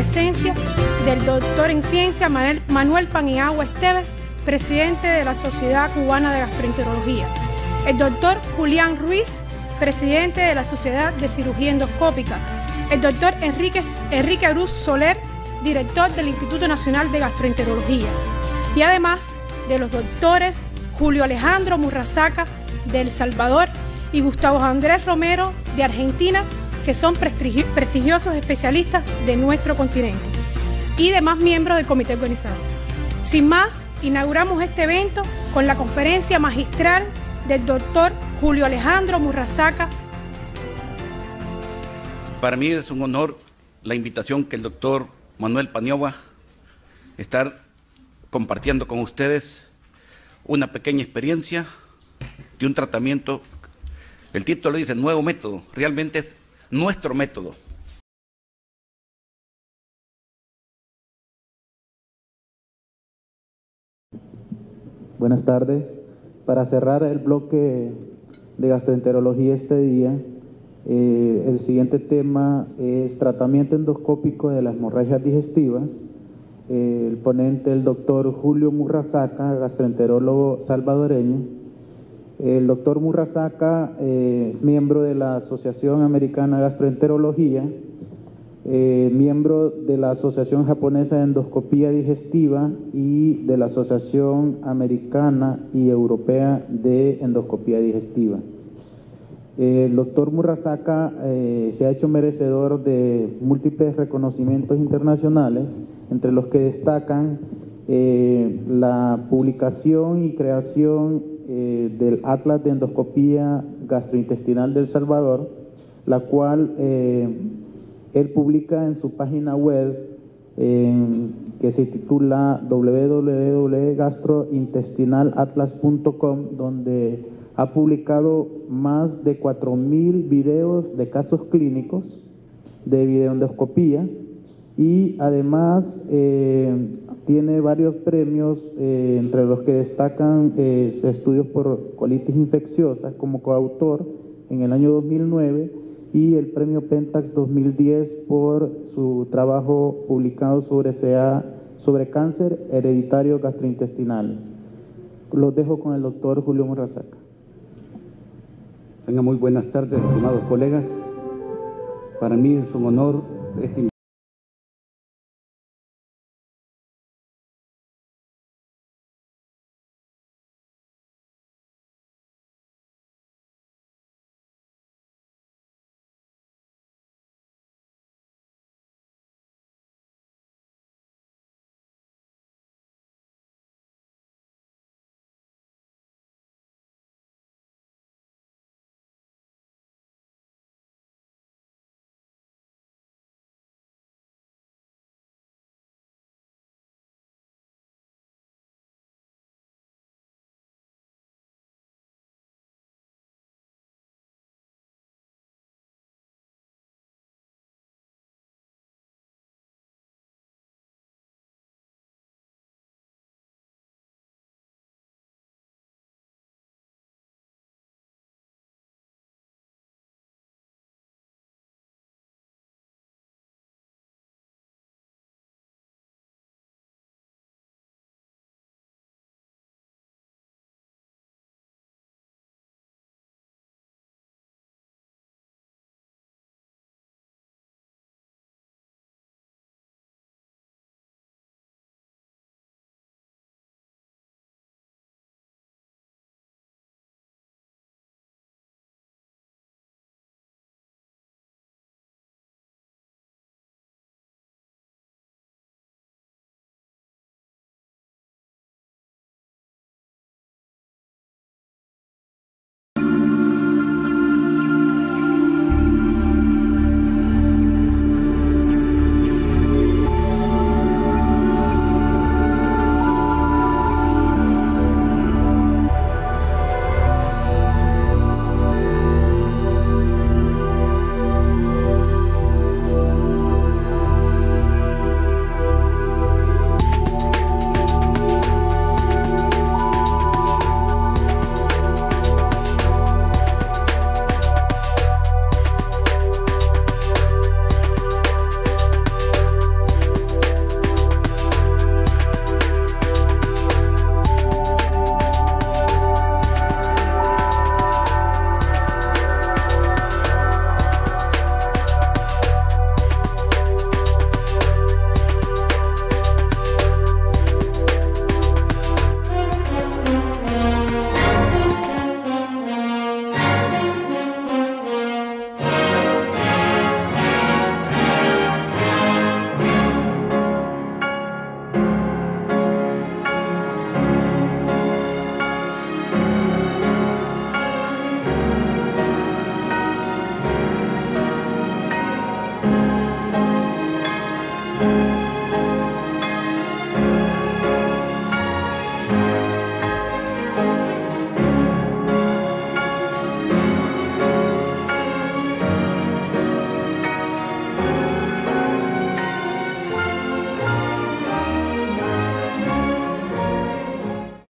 presencia del doctor en ciencia Manuel Paniagua Esteves, presidente de la Sociedad Cubana de Gastroenterología, el doctor Julián Ruiz, presidente de la Sociedad de Cirugía Endoscópica, el doctor Enrique Cruz Soler, director del Instituto Nacional de Gastroenterología, y además de los doctores Julio Alejandro Murrazaca de El Salvador y Gustavo Andrés Romero de Argentina, que son prestigiosos especialistas de nuestro continente, y demás miembros del comité organizador. Sin más, inauguramos este evento con la conferencia magistral del doctor Julio Alejandro Murrazaca. Para mí es un honor la invitación que el doctor Manuel Paniagua estar compartiendo con ustedes una pequeña experiencia de un tratamiento. El título dice nuevo método, realmente es nuestro método. Buenas tardes. Para cerrar el bloque de gastroenterología este día, el siguiente tema es tratamiento endoscópico de las hemorragias digestivas. El ponente, el doctor Julio Murrazaca, gastroenterólogo salvadoreño. El doctor Murrazaca es miembro de la Asociación Americana de Gastroenterología, miembro de la Asociación Japonesa de Endoscopía Digestiva y de la Asociación Americana y Europea de Endoscopía Digestiva. El doctor Murrazaca se ha hecho merecedor de múltiples reconocimientos internacionales, entre los que destacan la publicación y creación del Atlas de Endoscopía Gastrointestinal del Salvador, la cual él publica en su página web que se titula www.gastrointestinalatlas.com, donde ha publicado más de 4.000 videos de casos clínicos de videoendoscopía y además tiene varios premios, entre los que destacan estudios por colitis infecciosa como coautor en el año 2009 y el premio Pentax 2010 por su trabajo publicado sobre cáncer hereditario gastrointestinales. Los dejo con el doctor Julio Murrazaca. Tengan muy buenas tardes, estimados colegas. Para mí es un honor